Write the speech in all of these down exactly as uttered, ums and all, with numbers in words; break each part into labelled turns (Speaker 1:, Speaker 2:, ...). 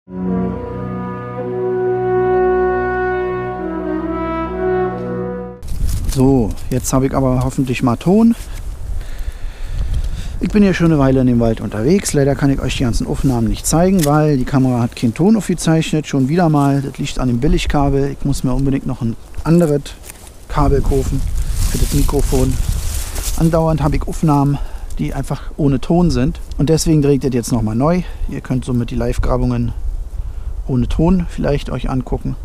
Speaker 1: So, jetzt habe ich aber hoffentlich mal Ton. Ich bin hier schon eine Weile in dem Wald unterwegs. Leider kann ich euch die ganzen Aufnahmen nicht zeigen, weil die Kamera hat keinen Ton aufgezeichnet. Schon wieder mal. Das liegt an dem Billigkabel. Ich muss mir unbedingt noch ein anderes Kabel kaufen für das Mikrofon. Andauernd habe ich Aufnahmen, die einfach ohne Ton sind. Und deswegen dreht ihr jetzt nochmal neu. Ihr könnt somit die Live-Grabungen ohne Ton vielleicht euch angucken.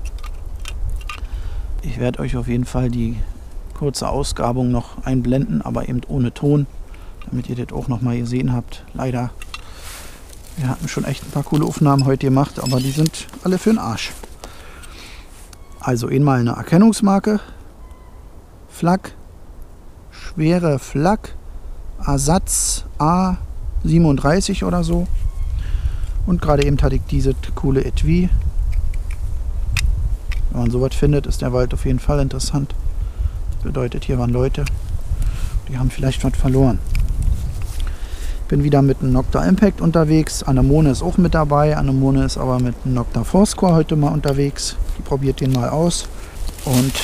Speaker 1: Ich werde euch auf jeden Fall die kurze Ausgrabung noch einblenden, aber eben ohne Ton, damit ihr das auch noch mal gesehen habt. Leider, wir hatten schon echt ein paar coole Aufnahmen heute gemacht, aber die sind alle für den Arsch. Also einmal eine Erkennungsmarke, Flak, schwere Flak, Ersatz A siebenunddreißig oder so. Und gerade eben hatte ich diese coole Etui. Wenn man sowas findet, ist der Wald auf jeden Fall interessant. Das bedeutet, hier waren Leute, die haben vielleicht was verloren. Ich bin wieder mit einem Nocta Impact unterwegs. Anemone ist auch mit dabei. Anemone ist aber mit einem Nocta Fourscore heute mal unterwegs. Die probiert den mal aus. Und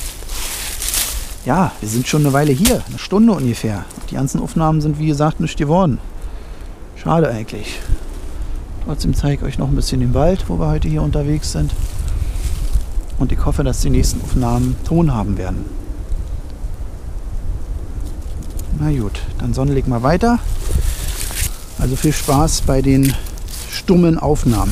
Speaker 1: ja, wir sind schon eine Weile hier. Eine Stunde ungefähr. Die ganzen Aufnahmen sind, wie gesagt, nicht geworden. Schade eigentlich. Trotzdem zeige ich euch noch ein bisschen den Wald, wo wir heute hier unterwegs sind. Und ich hoffe, dass die nächsten Aufnahmen Ton haben werden. Na gut, dann sonnelig mal weiter. Also viel Spaß bei den stummen Aufnahmen.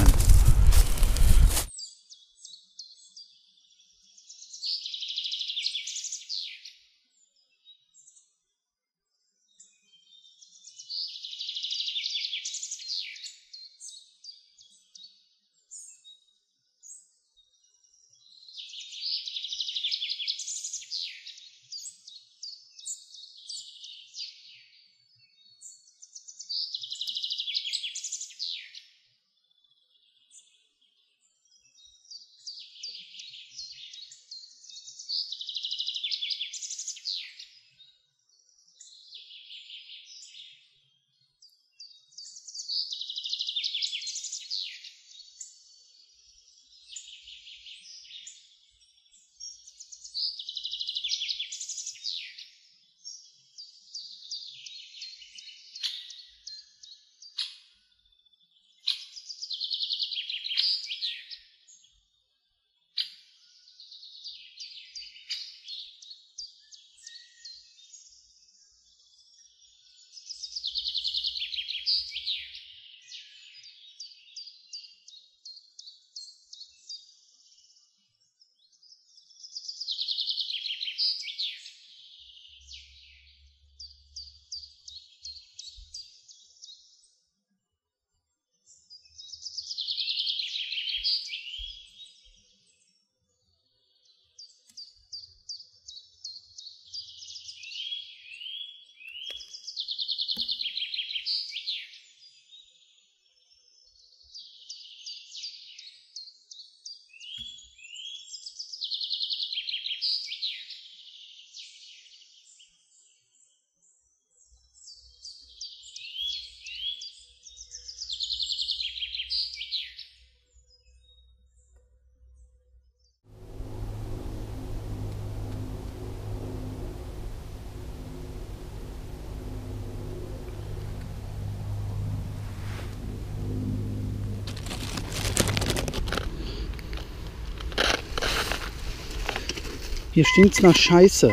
Speaker 1: Hier stinkt's nach Scheiße.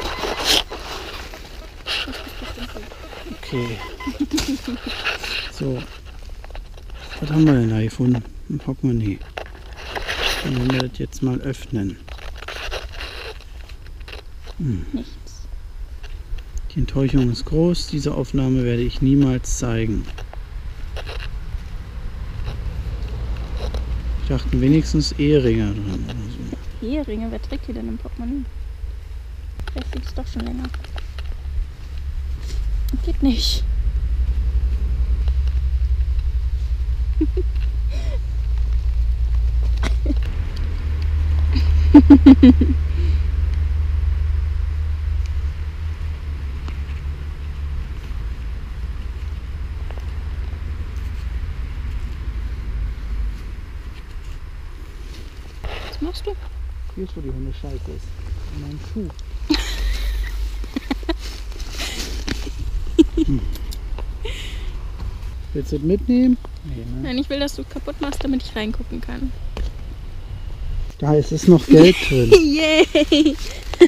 Speaker 1: Okay. So. Was haben wir denn da gefunden? Ein Portemonnaie. Dann werden wir das jetzt mal öffnen. Hm.
Speaker 2: Nichts.
Speaker 1: Die Enttäuschung ist groß. Diese Aufnahme werde ich niemals zeigen. Ich dachte wenigstens Eheringe dran oder so.
Speaker 2: Eheringe? Wer trägt hier denn im Portemonnaie? Vielleicht liegt es doch schon länger. Geht nicht. Was machst du?
Speaker 1: Hier ist, wo die Hundescheiße ist. In meinem Schuh. hm. Willst du das mitnehmen? Nee, ne?
Speaker 2: Nein, ich will, dass du kaputt machst, damit ich reingucken kann.
Speaker 1: Da ist es noch Geld drin.
Speaker 2: Yay!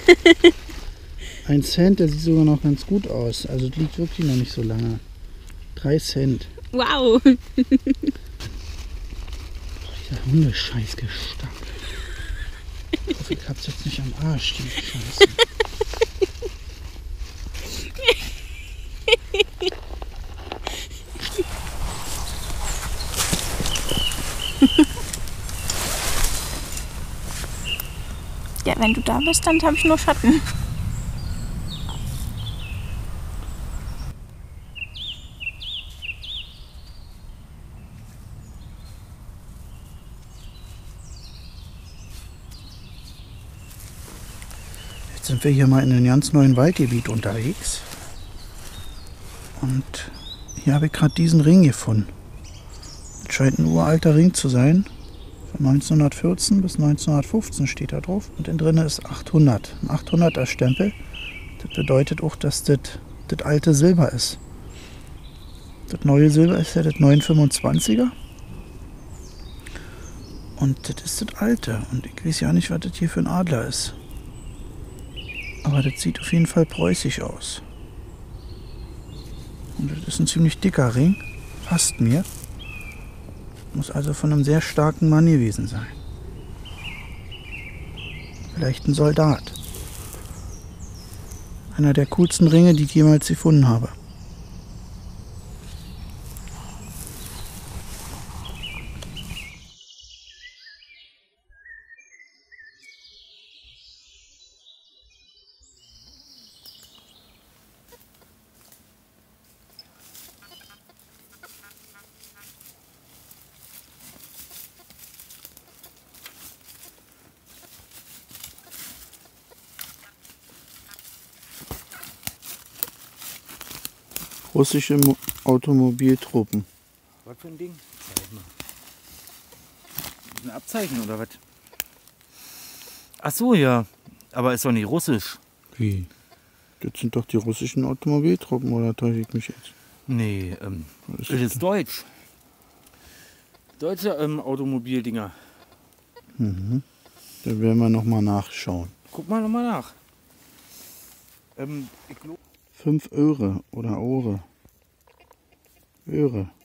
Speaker 1: Ein Cent, der sieht sogar noch ganz gut aus. Also das liegt wirklich noch nicht so lange. Drei Cent.
Speaker 2: Wow!
Speaker 1: Dieser Hundescheißgestank. Ich hoffe, ich hab's jetzt nicht am Arsch, die Scheiße.
Speaker 2: Ja, wenn du da bist, dann habe ich nur Schatten.
Speaker 1: Jetzt sind wir hier mal in einem ganz neuen Waldgebiet unterwegs. Und hier habe ich gerade diesen Ring gefunden. Es scheint ein uralter Ring zu sein. Von neunzehnhundertvierzehn bis neunzehnhundertfünfzehn steht da drauf. Und innen drin ist achthundert. Ein achthunderter Stempel. Das bedeutet auch, dass das das alte Silber ist. Das neue Silber ist ja das neunhundertfünfundzwanziger. Und das ist das alte. Und ich weiß ja nicht, was das hier für ein Adler ist. Aber das sieht auf jeden Fall preußisch aus. Und das ist ein ziemlich dicker Ring. Passt mir. Muss also von einem sehr starken Mann gewesen sein. Vielleicht ein Soldat. Einer der coolsten Ringe, die ich jemals gefunden habe. Russische Mo Automobiltruppen.
Speaker 3: Was für ein Ding? Zeig mal. Ein Abzeichen oder was? Ach so, ja. Aber ist doch nicht russisch.
Speaker 1: Wie? Das sind doch die russischen Automobiltruppen, oder täusche ich mich jetzt?
Speaker 3: Nee, ähm,
Speaker 1: Was
Speaker 3: das
Speaker 1: ist
Speaker 3: ist deutsch. Deutsche ähm, Automobildinger.
Speaker 1: Mhm. Da werden wir nochmal nachschauen.
Speaker 3: Guck mal nochmal nach. Ähm, ich glaub...
Speaker 1: Fünf Öre oder Ohre. Öre.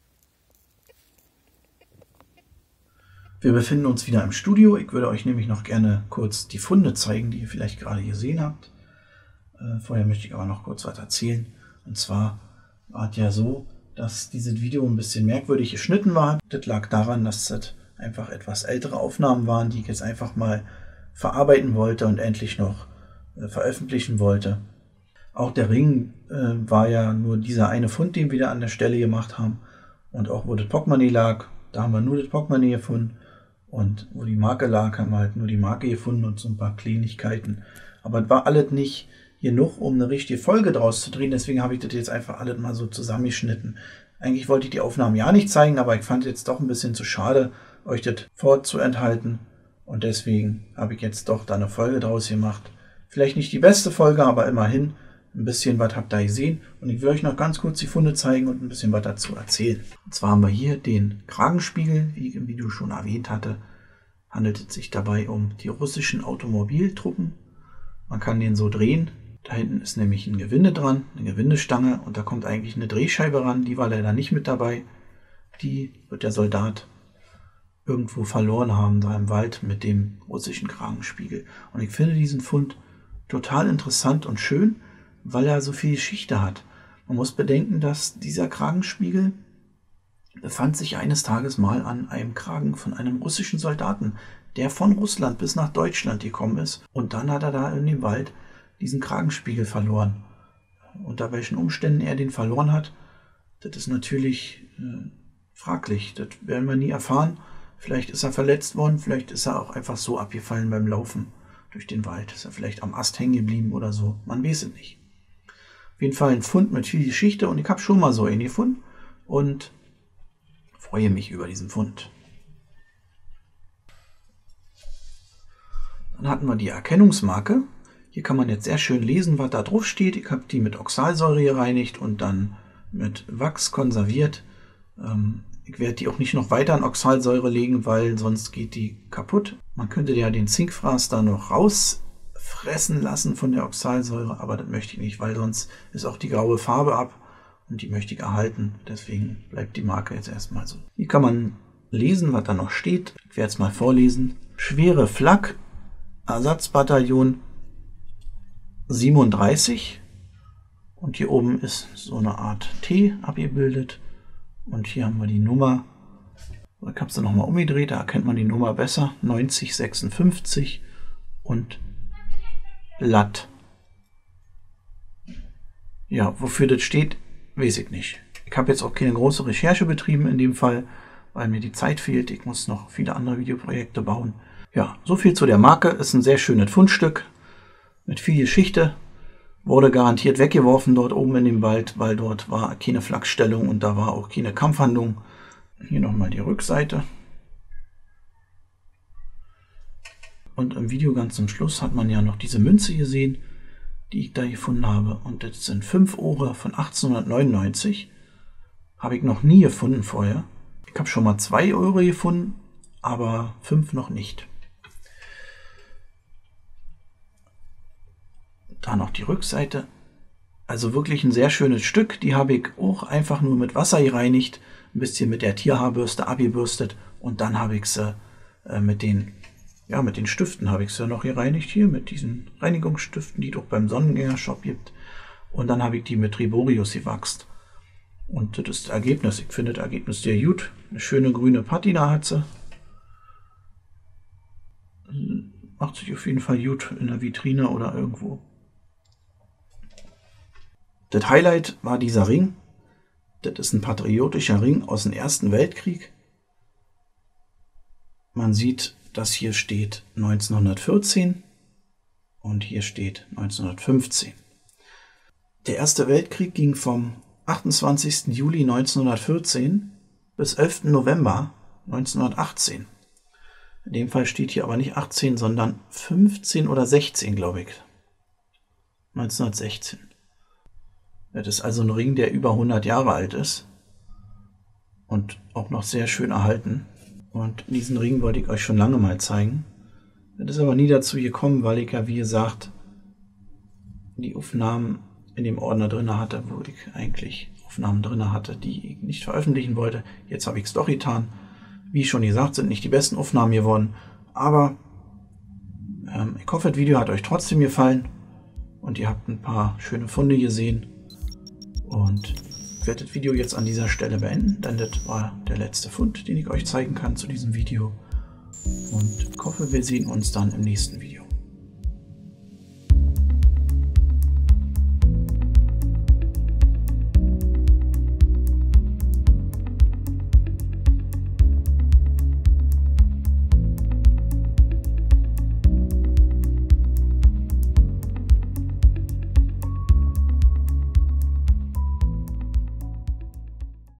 Speaker 1: Wir befinden uns wieder im Studio. Ich würde euch nämlich noch gerne kurz die Funde zeigen, die ihr vielleicht gerade gesehen habt. Äh, vorher möchte ich aber noch kurz was erzählen. Und zwar war es ja so, dass dieses Video ein bisschen merkwürdig geschnitten war. Das lag daran, dass das einfach etwas ältere Aufnahmen waren, die ich jetzt einfach mal verarbeiten wollte und endlich noch äh, veröffentlichen wollte. Auch der Ring äh, war ja nur dieser eine Fund, den wir da an der Stelle gemacht haben. Und auch wo das Portemonnaie lag, da haben wir nur das Portemonnaie gefunden. Und wo die Marke lag, haben wir halt nur die Marke gefunden und so ein paar Kleinigkeiten. Aber es war alles nicht genug, um eine richtige Folge draus zu drehen. Deswegen habe ich das jetzt einfach alles mal so zusammengeschnitten. Eigentlich wollte ich die Aufnahmen ja nicht zeigen, aber ich fand es jetzt doch ein bisschen zu schade, euch das vorzuenthalten. Und deswegen habe ich jetzt doch da eine Folge draus gemacht. Vielleicht nicht die beste Folge, aber immerhin. Ein bisschen was habt ihr gesehen und ich will euch noch ganz kurz die Funde zeigen und ein bisschen was dazu erzählen. Und zwar haben wir hier den Kragenspiegel, wie ich im Video schon erwähnt hatte. Handelt es sich dabei um die russischen Automobiltruppen. Man kann den so drehen. Da hinten ist nämlich ein Gewinde dran, eine Gewindestange und da kommt eigentlich eine Drehscheibe ran. Die war leider nicht mit dabei. Die wird der Soldat irgendwo verloren haben, da im Wald mit dem russischen Kragenspiegel. Und ich finde diesen Fund total interessant und schön, weil er so viel Geschichte hat. Man muss bedenken, dass dieser Kragenspiegel befand sich eines Tages mal an einem Kragen von einem russischen Soldaten, der von Russland bis nach Deutschland gekommen ist. Und dann hat er da in dem Wald diesen Kragenspiegel verloren. Unter welchen Umständen er den verloren hat, das ist natürlich äh, fraglich. Das werden wir nie erfahren. Vielleicht ist er verletzt worden, vielleicht ist er auch einfach so abgefallen beim Laufen durch den Wald. Ist er vielleicht am Ast hängen geblieben oder so. Man weiß es nicht. Auf jeden Fall ein Fund mit viel Geschichte und ich habe schon mal so einen gefunden und freue mich über diesen Fund. Dann hatten wir die Erkennungsmarke. Hier kann man jetzt sehr schön lesen, was da drauf steht. Ich habe die mit Oxalsäure gereinigt und dann mit Wachs konserviert. Ähm, ich werde die auch nicht noch weiter in Oxalsäure legen, weil sonst geht die kaputt. Man könnte ja den Zinkfraß da noch rausfressen lassen von der Oxalsäure, aber das möchte ich nicht, weil sonst ist auch die graue Farbe ab und die möchte ich erhalten. Deswegen bleibt die Marke jetzt erstmal so. Hier kann man lesen, was da noch steht. Ich werde es mal vorlesen. Schwere Flak, Ersatzbataillon siebenunddreißig. Und hier oben ist so eine Art T abgebildet. Und hier haben wir die Nummer. Ich habe sie nochmal umgedreht, da erkennt man die Nummer besser. neunzig sechsundfünfzig und Lat. Ja, wofür das steht, weiß ich nicht. Ich habe jetzt auch keine große Recherche betrieben in dem Fall, weil mir die Zeit fehlt. Ich muss noch viele andere Videoprojekte bauen. Ja, so viel zu der Marke. Ist ein sehr schönes Fundstück mit viel Geschichte. Wurde garantiert weggeworfen dort oben in dem Wald, weil dort war keine Flakstellung und da war auch keine Kampfhandlung. Hier nochmal die Rückseite. Und im Video ganz zum Schluss hat man ja noch diese Münze gesehen, die ich da gefunden habe. Und das sind fünf Ohre von achtzehnhundertneunundneunzig. Habe ich noch nie gefunden vorher. Ich habe schon mal zwei Euro gefunden, aber fünf noch nicht. Da noch die Rückseite. Also wirklich ein sehr schönes Stück. Die habe ich auch einfach nur mit Wasser gereinigt. Ein bisschen mit der Tierhaarbürste abgebürstet. Und dann habe ich sie äh, mit den, ja, mit den Stiften habe ich sie noch gereinigt. Hier mit diesen Reinigungsstiften, die es auch beim Sonnengänger-Shop gibt. Und dann habe ich die mit Riborius gewachst. Und das ist das Ergebnis. Ich finde das Ergebnis sehr gut. Eine schöne grüne Patina hat sie. Macht sich auf jeden Fall gut in der Vitrine oder irgendwo. Das Highlight war dieser Ring. Das ist ein patriotischer Ring aus dem Ersten Weltkrieg. Man sieht, dass hier steht neunzehnhundertvierzehn und hier steht neunzehnhundertfünfzehn. Der Erste Weltkrieg ging vom achtundzwanzigsten Juli neunzehnhundertvierzehn bis elften November neunzehnhundertachtzehn. In dem Fall steht hier aber nicht achtzehn, sondern fünfzehn oder sechzehn, glaube ich. neunzehnhundertsechzehn. Das ist also ein Ring, der über hundert Jahre alt ist und auch noch sehr schön erhalten. Und diesen Ring wollte ich euch schon lange mal zeigen. Das ist aber nie dazu gekommen, weil ich ja, wie gesagt, die Aufnahmen in dem Ordner drin hatte, wo ich eigentlich Aufnahmen drin hatte, die ich nicht veröffentlichen wollte. Jetzt habe ich es doch getan. Wie schon gesagt, sind nicht die besten Aufnahmen geworden, aber ähm, ich hoffe, das Video hat euch trotzdem gefallen und ihr habt ein paar schöne Funde gesehen. Und ich werde das Video jetzt an dieser Stelle beenden, denn das war der letzte Fund, den ich euch zeigen kann zu diesem Video. Und ich hoffe, wir sehen uns dann im nächsten Video.